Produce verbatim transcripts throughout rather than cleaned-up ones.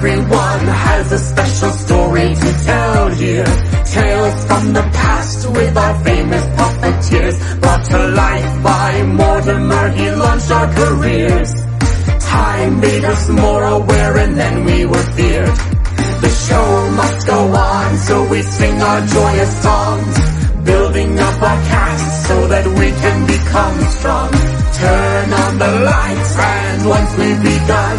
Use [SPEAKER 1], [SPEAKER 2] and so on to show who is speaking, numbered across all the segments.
[SPEAKER 1] Everyone has a special story to tell here. Tales from the past with our famous puppeteers, brought to life by Mortimer, he launched our careers. Time made us more aware and then we were feared. The show must go on, so we sing our joyous songs, building up our cast so that we can become strong. Turn on the lights and once we've begun,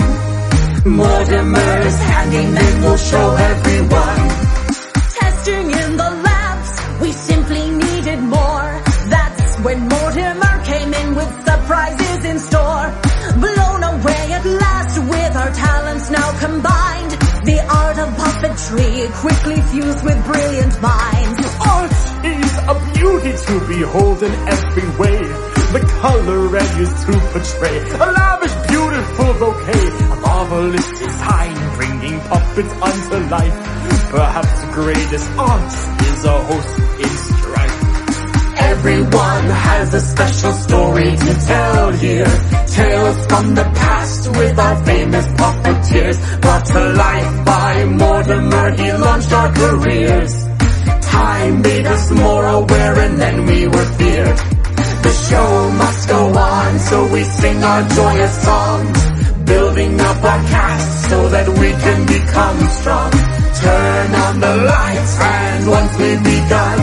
[SPEAKER 1] Mortimer's handing in will show everyone.
[SPEAKER 2] Testing in the labs, we simply needed more. That's when Mortimer came in with surprises in store. Blown away at last with our talents now combined. The art of puppetry quickly fused with brilliant minds.
[SPEAKER 3] Art is a beauty to behold in every way. The color and used to portray a lavish, beautiful bouquet. A marvelous design bringing puppets unto life. Perhaps the greatest art is a host in strife.
[SPEAKER 1] Everyone has a special story to tell here. Tales from the past with our famous puppeteers, brought to life by Mortimer, he launched our careers. Time made us more aware and then we were feared. The show must go on, so we sing our joyous songs, building up our cast so that we can become strong. Turn on the lights and once we've begun,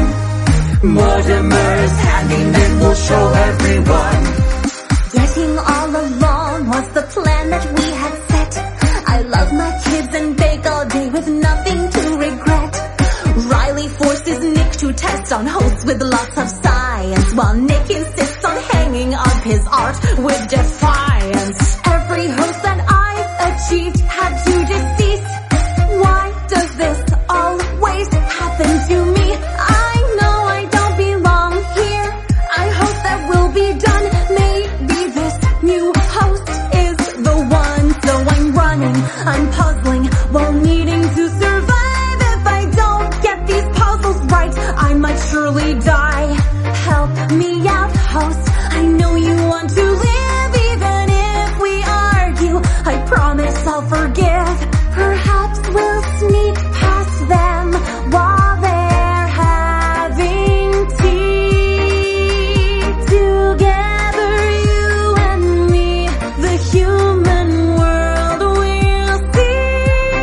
[SPEAKER 1] Mortimer's handing in will show everyone.
[SPEAKER 2] Getting all along was the plan that we had set. I love my kids and bake all day with nothing to regret. Riley forces Nick to test on hosts with lots of science, while Nick insists on hanging up his art with defiance. Every host that I've achieved had to decease. Why does this always happen to me? I know I don't belong here. I hope that will be done. Maybe this new host is the one. So I'm running, I'm puzzling while needing to survive. If I don't get these puzzles right, I might surely die. Help me out, host. I know you want to live, even if we argue. I promise I'll forgive. Perhaps we'll sneak past them while they're having tea. Together, you and me, the human world will see.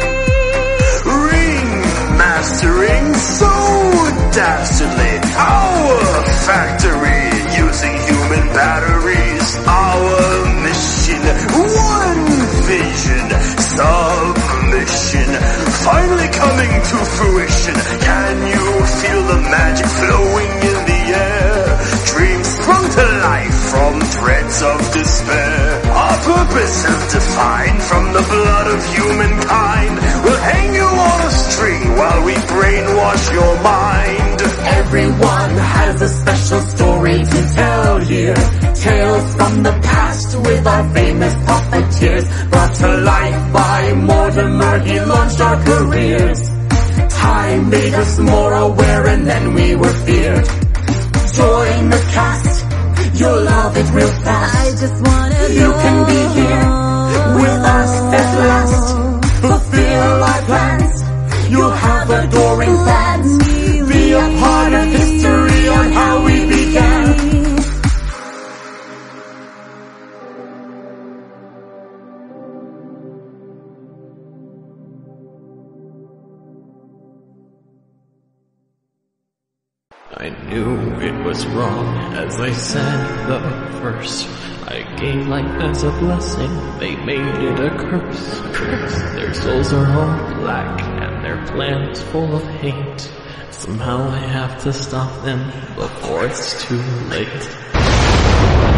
[SPEAKER 4] Ring-mastering so dastardly. Our factory using human batteries. Our mission, one vision, submission, finally coming to fruition. Can you feel the magic flowing in the air? Dreams sprung to life from threads of despair. Our purpose is defined from the blood of humankind. We'll hang you on a string while we brainwash your mind.
[SPEAKER 1] Everyone has a special story to tell here. Tales from the past with our famous puppeteers, brought to life by Mortimer, he launched our careers. Time made us more aware and then we were feared. Join the cast, you'll love it real fast.
[SPEAKER 2] I just wanna
[SPEAKER 1] You can be here with us at last. Fulfill our plans, you'll have adoring fans. Be a part of history on how we began.
[SPEAKER 5] I knew it was wrong as I said the verse. I gave life as a blessing, they made it a curse. Curse. Their souls are all black and their plans full of hate. Somehow I have to stop them before it's too late.